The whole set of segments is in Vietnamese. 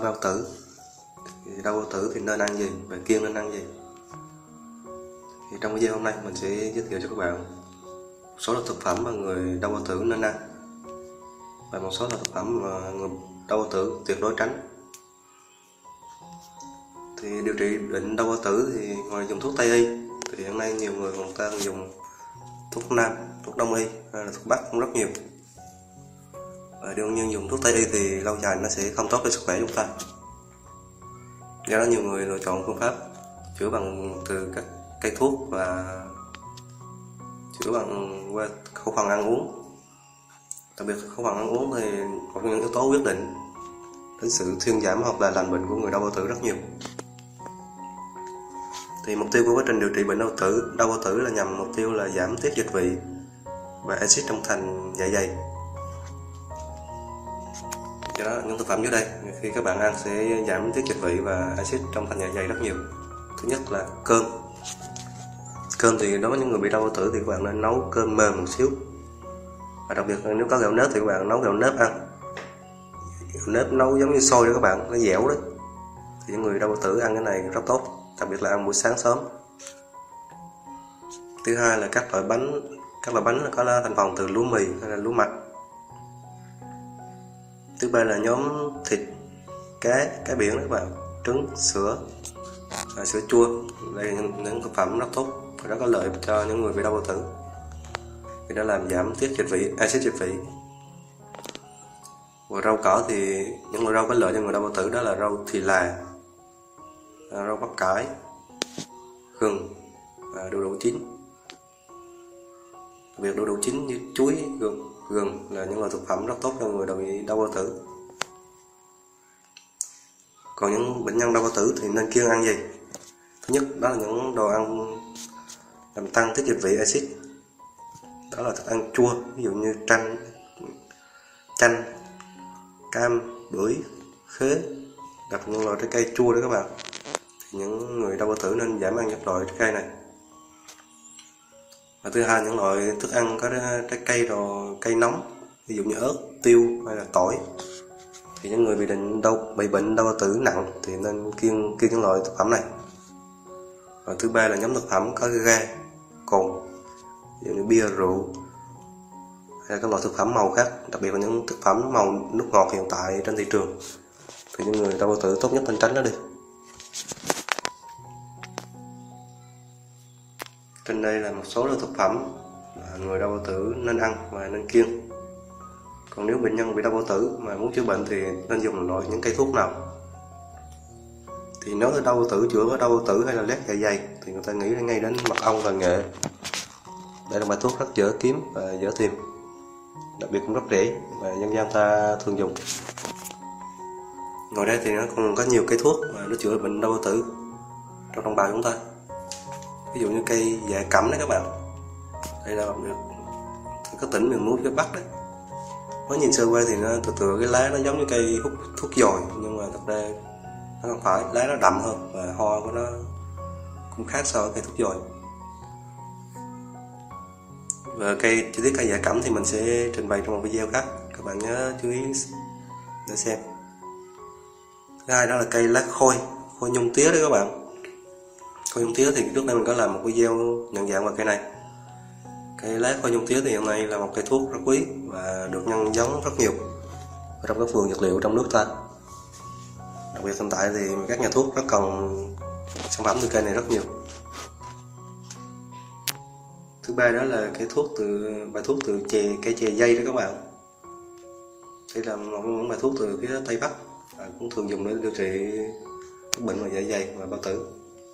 bao tử. Thì đau bao tử thì nên ăn gì và kiêng nên ăn gì? Thì trong video hôm nay mình sẽ giới thiệu cho các bạn một số loại thực phẩm mà người đau bao tử nên ăn và một số loại thực phẩm mà người đau bao tử tuyệt đối tránh. Thì điều trị bệnh đau bao tử thì ngoài dùng thuốc Tây y thì hiện nay nhiều người ta dùng thuốc Nam, thuốc Đông y hay là thuốc Bắc cũng rất nhiều. Và đương nhiên dùng thuốc Tây y thì lâu dài nó sẽ không tốt cho sức khỏe chúng ta. Do đó nhiều người lựa chọn phương pháp chữa bằng từ các cây thuốc và chữa bằng qua khẩu phần ăn uống. Đặc biệt khẩu phần ăn uống thì một trong những yếu tố quyết định đến sự thuyên giảm hoặc là lành bệnh của người đau bao tử rất nhiều. Thì mục tiêu của quá trình điều trị bệnh đau bao tử là nhằm mục tiêu là giảm tiết dịch vị và axit trong thành dạ dày. Do đó những thực phẩm dưới đây khi các bạn ăn sẽ giảm tiết dịch vị và axit trong thành dạ dày rất nhiều. Thứ nhất là cơm. Cơm thì đối với những người bị đau bao tử thì các bạn nên nấu cơm mềm một xíu. Và đặc biệt nếu có gạo nếp thì các bạn nấu gạo nếp ăn. Gạo nếp nấu giống như xôi đó các bạn, nó dẻo đấy. Thì những người đau bao tử ăn cái này rất tốt, đặc biệt là ăn buổi sáng sớm. Thứ hai là các loại bánh có thành phần từ lúa mì hay là lúa mạch. Thứ ba là nhóm thịt, cá biển đó các bạn, trứng, sữa và sữa chua. Đây là những thực phẩm rất tốt và rất có lợi cho những người bị đau bao tử vì nó làm giảm tiết dịch vị, axit dịch vị. Và rau cỏ thì những loại rau có lợi cho người đau bao tử đó là rau thì là, rau bắp cải, gừng và đu đủ chín. Đặc biệt đu đủ chín như chuối, gừng là những loại thực phẩm rất tốt cho người bị đau bao tử. Còn những bệnh nhân đau bao tử thì nên kiêng ăn gì? Thứ nhất đó là những đồ ăn làm tăng tiết dịch vị axit. Đó là thức ăn chua, ví dụ như chanh, cam, bưởi, khế, đặc những loại trái cây chua đó các bạn. Thì những người đau bao tử nên giảm ăn những loại trái cây này. Và thứ hai, những loại thức ăn có trái cây cây nóng, ví dụ như ớt, tiêu hay là tỏi. Thì những người bị bệnh đau bao tử nặng thì nên kiêng những loại thực phẩm này. Và thứ ba là nhóm thực phẩm có ga, cồn, ví dụ như bia, rượu hay là các loại thực phẩm màu khác, đặc biệt là những thực phẩm màu nước ngọt hiện tại trên thị trường. Thì những người đau bao tử tốt nhất nên tránh nó đi. Trên đây là một số loại thực phẩm mà người đau bao tử nên ăn và nên kiêng. Còn nếu bệnh nhân bị đau bao tử mà muốn chữa bệnh thì nên dùng những cây thuốc nào? Thì nói tới đau bao tử, chữa đau bao tử hay là loét dạ dày thì người ta nghĩ ngay đến mật ong và nghệ. Đây là bài thuốc rất dễ kiếm và dễ tìm, đặc biệt cũng rất rẻ và dân gian ta thường dùng. Ngoài ra thì nó còn có nhiều cây thuốc mà nó chữa bệnh đau bao tử trong đồng bào chúng ta. Ví dụ như cây dạ cẩm đấy các bạn. Đây là các tỉnh miền núi phía Bắc đấy. Mới nhìn sơ qua thì nó từ cái lá nó giống như cây hút thuốc dồi, nhưng mà thật ra nó không phải, lá nó đậm hơn và hoa của nó cũng khác so với cây thuốc dồi. Và chi tiết cây dạ cẩm thì mình sẽ trình bày trong một video khác, các bạn nhớ chú ý để xem. Thứ hai đó là cây lá khôi nhung tía đấy các bạn. Khôi nhung tía thì trước đây mình có làm một video nhận dạng về cây này. Cây lá khôi nhung tía thì hiện nay là một cây thuốc rất quý và được nhân giống rất nhiều ở trong các vườn dược liệu trong nước ta. Đặc biệt hiện tại thì các nhà thuốc rất cần sản phẩm từ cây này rất nhiều. Thứ ba đó là bài thuốc từ cây chè dây đó các bạn. Đây là một những bài thuốc từ phía Tây Bắc và cũng thường dùng để điều trị các bệnh về dạ dày và bao tử.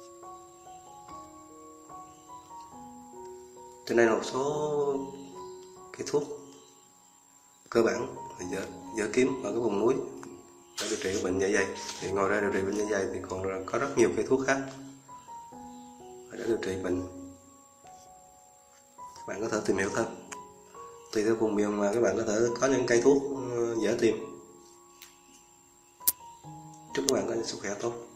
Trên đây là một số cây thuốc cơ bản và dễ kiếm ở cái vùng núi để điều trị bệnh dạ dày. Thì ngoài ra điều trị bệnh dạ dày thì còn có rất nhiều cây thuốc khác để điều trị bệnh. Các bạn có thể tìm hiểu thêm. Tùy theo vùng miền mà các bạn có thể có những cây thuốc dễ tìm. Chúc các bạn có sức khỏe tốt.